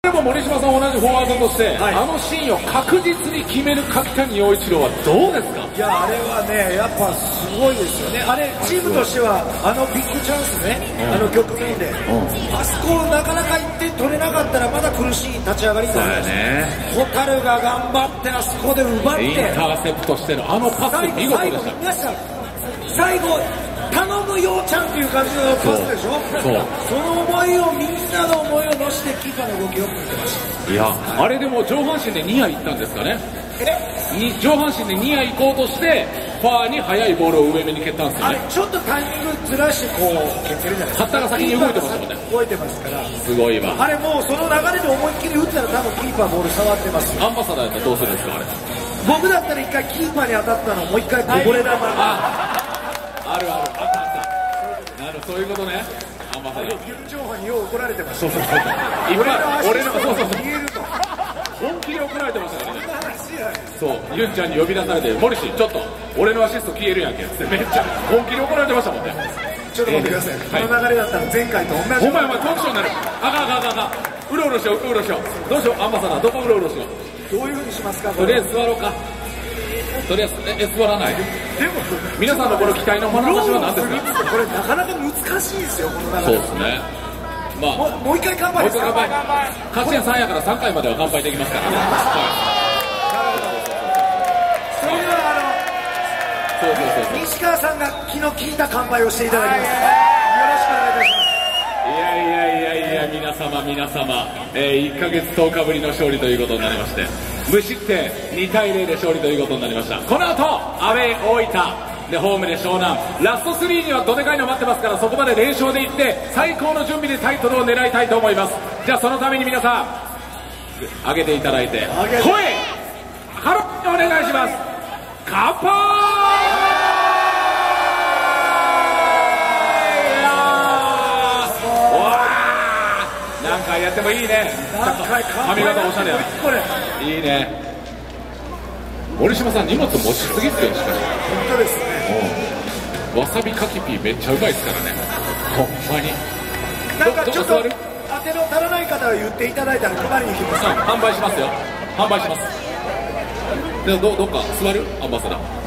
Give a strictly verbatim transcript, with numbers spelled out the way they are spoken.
でも森島さん同じフォワードとして、 はい、 あのシーンを確実に決める柿谷陽一郎はどうですか？ いや、あれはね、やっぱすごいですよね。あれ、チームとしては、あのビッグチャンスね、うん、あの局面で、うん、あそこをなかなかいって取れなかったら、まだ苦しい立ち上がりになります。ホタルが頑張って、あそこで奪って、 インターセプトしてのあのパス、見事でした。 皆さん、最後、頼むようちゃんっていう感じのパスでしょ。そう。その思いを、みんなの思いを乗せてキーパーの動きを見てました。 いや、あれでも上半身でニア行ったんですかね。えに上半身でニア行こうとして、ファーに速いボールを上目に蹴ったんですよね。 あれ、ちょっとタイミングずらしてこう、蹴ってるじゃないですか。 旗が先に動いてましたもんね。 動いてますから。 すごいわ。 あれもうその流れで思いっきり打ったら多分キーパーボール触ってますよ。 アンバサダーやったらどうするんですか、あれ。 僕だったら一回キーパーに当たったのをもう一回こぼれ球。 あ、あるある、あったあった。なる、そういうことね。アンバサダー。 ユン・ジョンハンによう怒られてました。 そうそうそう。今、俺の、そうそうそう。 見えると。 本気で怒られてましたからね。そう、ユンちゃんに呼び出されて、モリシ、ちょっと、俺のアシスト消えるやんけってめっちゃ本気で怒られてましたもんね。 ちょっと待ってください。えー、この流れだったら前回と同じ。 お前お前トークショーになる。あかんあかんあかんあかん。うろうろしよう、うろうろしよう。どうしよう、アンバサダー、どこうろうろしよう。どういうふうにしますか。 とりあえず座ろうか。とりあえず、え、座らない。でも、皆さんのこの期待の眼差しは何ですか。 これなかなか難しいですよ、この流れ。 そうですね。まあ、 もう一回乾杯ですか。 もう一回乾杯。勝ち点さんやからさんかいまでは乾杯できますからね。 それではあの、そうそうそうそう。西川さんが気の利いた乾杯をしていただきます。よろしくお願いいたします。 いやいやいやいや、皆様皆様、えー、いっかげつとおかぶりの勝利ということになりまして、無失点にたいゼロで勝利ということになりました。この後、アウェー大分。でホームで湘南、ラストスリーにはどでかいの待ってますから、そこまで連勝でいって最高の準備でタイトルを狙いたいと思います。じゃあそのために皆さん上げていただいて声ハロッお願いします。乾杯。何回やってもいいね。髪型おしゃれや。いいね。森島さん荷物持ちすぎっすよ。しかし本当ですね。 わさびかきピーめっちゃうまいですからね。ほんまに。 なんかちょっと当ての足らない方は言っていただいたら配りに行きます。 販売しますよ。販売します。でどどっか座るアンバサダー。